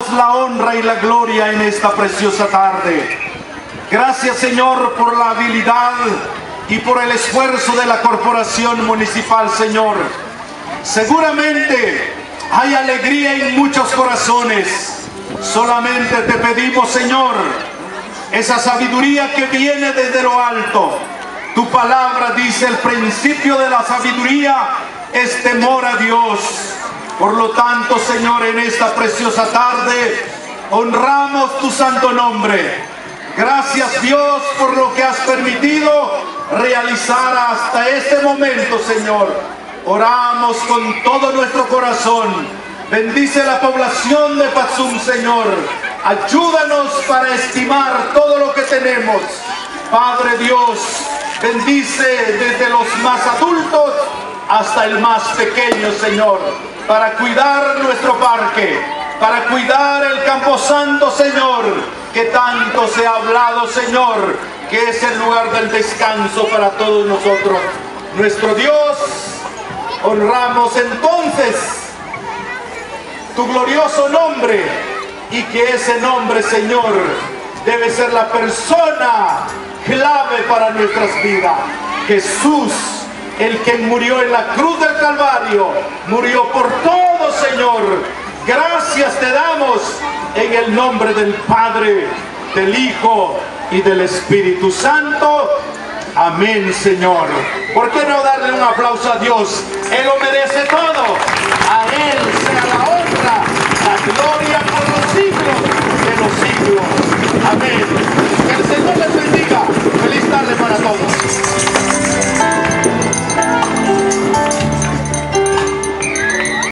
damos la honra y la gloria en esta preciosa tarde. Gracias, Señor, por la habilidad y por el esfuerzo de la Corporación Municipal, Señor. Seguramente hay alegría en muchos corazones. Solamente te pedimos, Señor, esa sabiduría que viene desde lo alto. Tu palabra dice: el principio de la sabiduría es temor a Dios. Por lo tanto, Señor, en esta preciosa tarde honramos tu santo nombre. Gracias, Dios, por lo que has permitido realizar hasta este momento, Señor. Oramos con todo nuestro corazón. Bendice la población de Patzum, Señor. Ayúdanos para estimar todo lo que tenemos. Padre Dios, bendice desde los más adultos hasta el más pequeño, Señor, para cuidar nuestro parque, para cuidar el Camposanto, Señor, que tanto se ha hablado, Señor, que es el lugar del descanso para todos nosotros. Nuestro Dios, honramos entonces tu glorioso nombre, y que ese nombre, Señor, debe ser la persona clave para nuestras vidas. Jesús, el que murió en la cruz del Calvario, murió por todo, Señor. Gracias te damos en el nombre del Padre, del Hijo y del Espíritu Santo. Amén, Señor. ¿Por qué no darle un aplauso a Dios? Él lo merece todo. A Él